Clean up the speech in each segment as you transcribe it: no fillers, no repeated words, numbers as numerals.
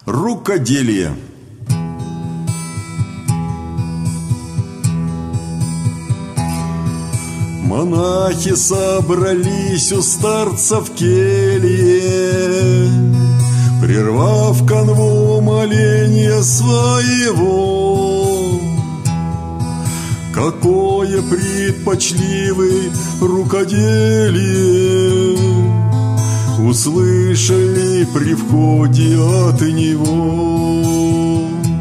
Рукоделие. Монахи собрались у старца в келье, прервав канву моления своего. Какое предпочли вы рукоделие услышали при входе от него.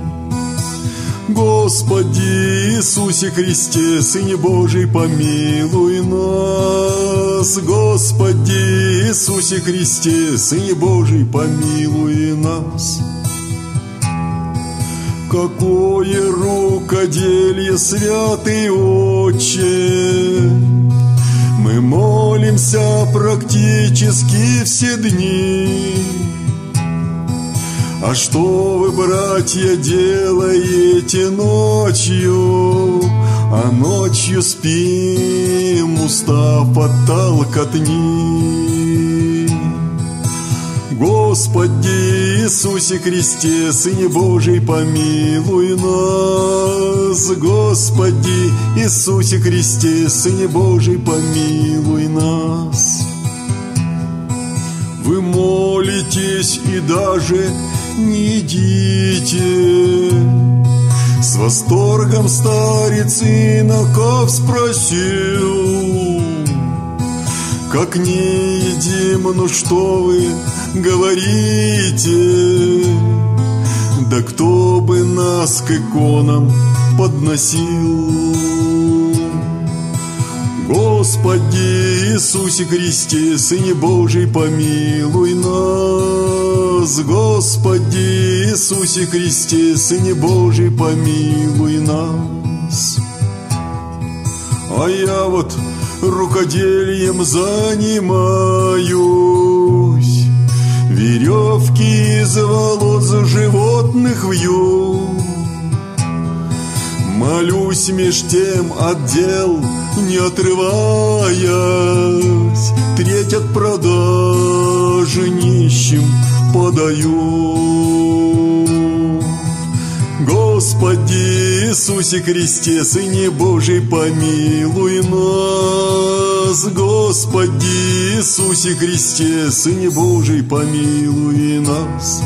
Господи Иисусе Христе, Сыне Божий, помилуй нас. Господи Иисусе Христе, Сыне Божий, помилуй нас. Какое рукоделие, святый Отче! Мы молимся практически все дни. А что вы, братья, делаете ночью? А ночью спим, устав от толкотни. Господи Иисусе Христе, Сыне Божий, помилуй нас. Господи Иисусе Христе, Сыне Божий, помилуй нас. Вы молитесь и даже не едите. С восторгом старец иноков спросил: как не едим, ну что вы говорите? Да кто бы нас к иконам подносил? Господи Иисусе Христе, Сыне Божий, помилуй нас. Господи Иисусе Христе, Сыне Божий, помилуй нас. А я вот рукоделием занимаюсь, веревки из волос животных вью. Молюсь меж тем от дел не отрываясь, треть от продажи нищим подаю. Господи Иисусе Христе, Сыне Божий, помилуй нас. Господи Иисусе Христе, Сыне Божий, помилуй нас.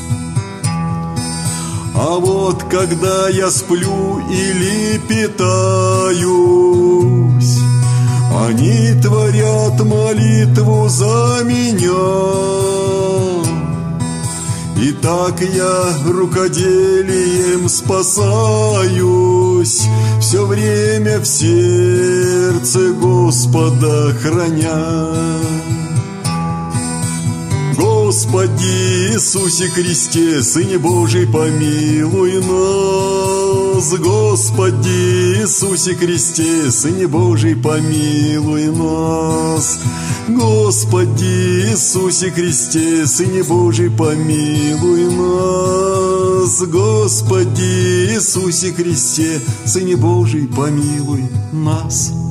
А вот когда я сплю или питаюсь, они творят молитву за меня. И так я рукоделием спасаюсь, все время в сердце Господа храня. Господи Иисусе Христе, Сыне Божий, помилуй нас. Господи Иисусе Христе, Сыне Божий, помилуй нас. Господи Иисусе Христе, Сыне Божий, помилуй нас. Господи Иисусе Христе, Сыне Божий, помилуй нас.